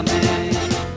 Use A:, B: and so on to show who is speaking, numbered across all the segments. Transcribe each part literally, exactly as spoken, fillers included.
A: Amém.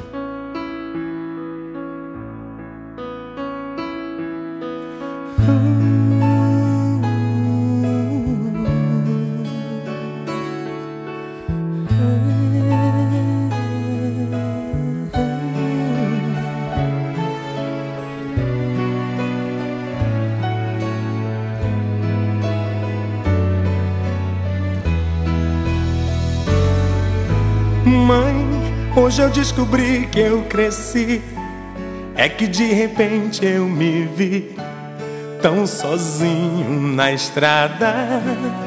B: Mãe, hoje eu descobri que eu cresci. É que de repente eu me vi tão sozinho na estrada.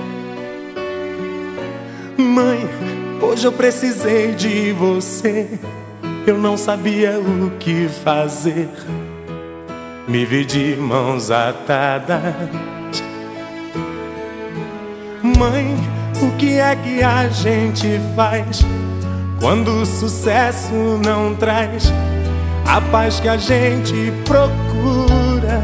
B: Mãe, hoje eu precisei de você. Eu não sabia o que fazer. Me vi de mãos atadas. Mãe, o que é que a gente faz quando o sucesso não traz a paz que a gente procura?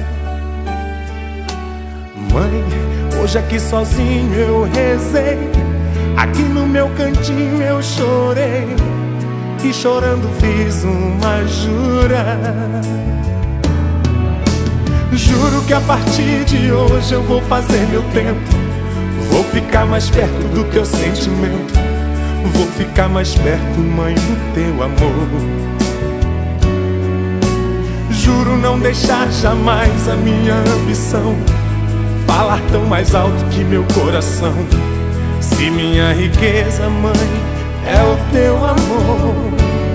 B: Mãe, hoje aqui sozinho eu rezei, aqui no meu cantinho eu chorei, e chorando fiz uma jura. Juro que a partir de hoje eu vou fazer meu tempo, vou ficar mais perto do teu sentimento, vou ficar mais perto, mãe, do teu amor. Juro não deixar jamais a minha ambição falar tão mais alto que meu coração. Se minha riqueza, mãe, é o teu amor.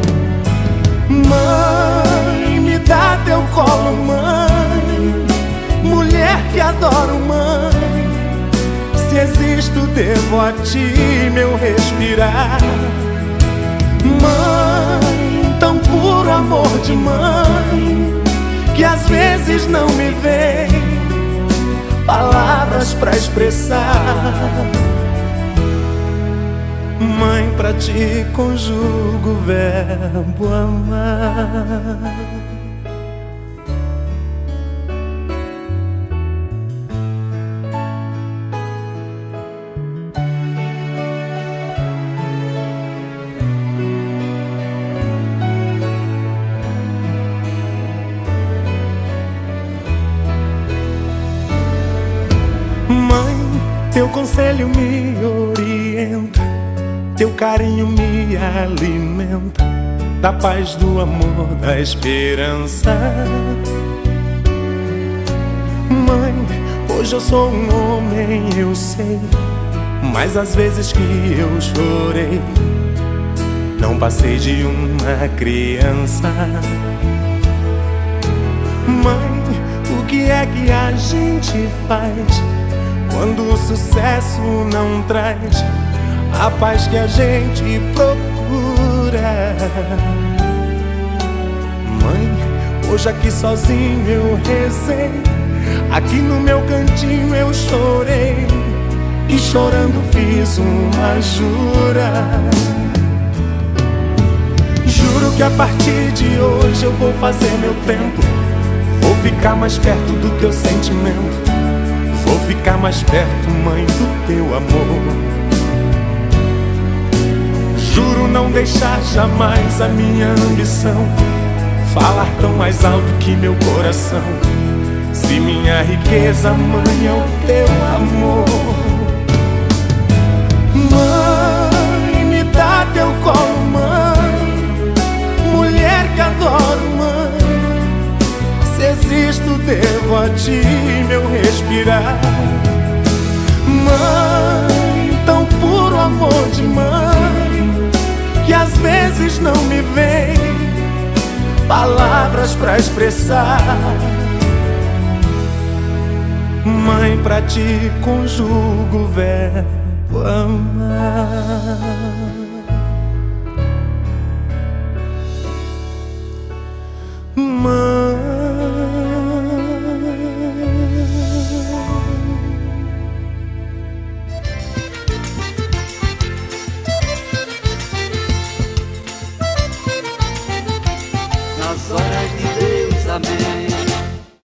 B: Mãe, me dá teu colo, mãe, mulher que adoro, mãe. Se existo, devo a ti meu respirar. Mãe, tão puro amor de mãe, que às vezes não me vem palavras pra expressar. Mãe, pra ti conjugo o verbo amar. Teu conselho me orienta, teu carinho me alimenta da paz, do amor, da esperança. Mãe, hoje eu sou um homem, eu sei, mas às vezes que eu chorei não passei de uma criança. Mãe, o que é que a gente faz quando o sucesso não traz a paz que a gente procura? Mãe, hoje aqui sozinho eu rezei, aqui no meu cantinho eu chorei, e chorando fiz uma jura. Juro que a partir de hoje eu vou fazer meu tempo, vou ficar mais perto do teu sentimento, vou ficar mais perto, mãe, do teu amor. Juro não deixar jamais a minha ambição falar tão mais alto que meu coração. Se minha riqueza, mãe, é o teu amor. Mãe, me dá teu colo, mãe, mulher que adoro, mãe. Se existo, devo a ti meu respirar. Mãe, tão puro amor de mãe, que às vezes não me vem palavras pra expressar. Mãe, pra ti conjugo o verbo amar. Mãe,